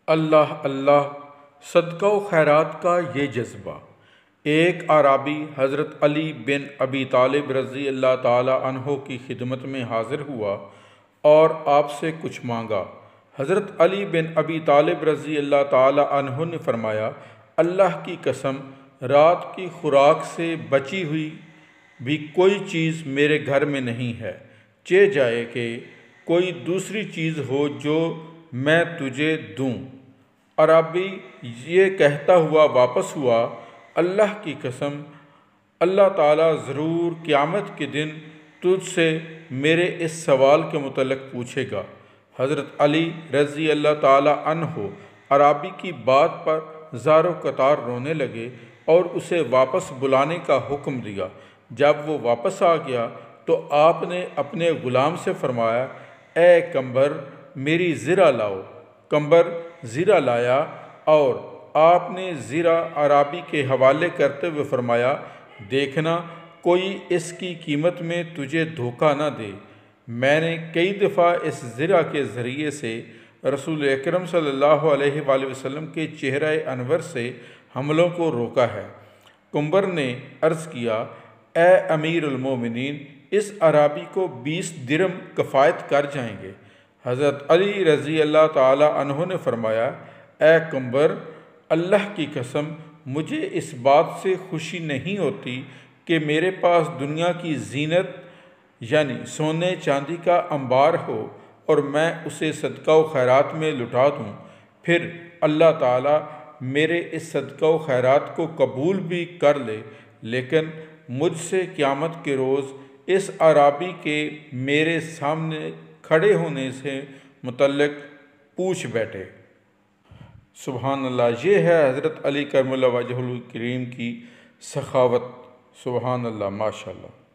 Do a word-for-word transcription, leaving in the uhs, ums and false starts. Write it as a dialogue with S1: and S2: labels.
S1: اللہ اللہ صدقہ و خیرات کا یہ جذبہ۔ ایک اعرابی حضرت علی بن ابی طالب رضی اللہ تعالی عنہ کی خدمت میں حاضر ہوا اور آپ سے کچھ مانگا۔ حضرت علی بن ابی طالب رضی اللہ تعالی عنہ نے فرمایا، اللہ کی قسم، رات کی خوراک سے بچی ہوئی بھی کوئی چیز میرے گھر میں نہیں ہے، چہ جائے کہ کوئی دوسری چیز ہو جو میں تجھے دوں۔ اعرابی یہ کہتا ہوا واپس ہوا، اللہ کی قسم، اللہ تعالیٰ ضرور قیامت کے دن تجھ سے میرے اس سوال کے متعلق پوچھے گا۔ حضرت علی رضی اللہ تعالیٰ عنہ اعرابی کی بات پر زار و قطار رونے لگے اور اسے واپس بلانے کا حکم دیا۔ جب وہ واپس آ گیا تو آپ نے اپنے غلام سے فرمایا، اے قمبر، میری زرہ لاؤ۔ قمبر زرہ لایا اور آپ نے زرہ اعرابی کے حوالے کرتے ہوئے فرمایا، دیکھنا کوئی اس کی قیمت میں تجھے دھوکہ نہ دے۔ میں نے کئی دفعہ اس زرہ کے ذریعے سے رسول اکرم صلی اللہ علیہ وآلہ وسلم کے چہرہ انور سے حملوں کو روکا ہے۔ قمبر نے عرض کیا، اے امیر المومنین، اس اعرابی کو بیس درہم کفایت کر جائیں گے۔ حضرت علی رضی اللہ تعالی عنہ نے فرمایا، اے قمبر، اللہ کی قسم، مجھے اس بات سے خوشی نہیں ہوتی کہ میرے پاس دنیا کی زینت یعنی سونے چاندی کا انبار ہو اور میں اسے صدقہ و خیرات میں لٹا دوں، پھر اللہ تعالیٰ میرے اس صدقہ و خیرات کو قبول بھی کر لے، لیکن مجھ سے قیامت کے روز اس اعرابی کے میرے سامنے کھڑے ہونے سے متعلق پوچھ بیٹھے۔ سبحان اللہ، یہ ہے حضرت علی کرم اللہ وجہہ الکریم کی سخاوت۔ سبحان اللہ، ماشاء اللہ۔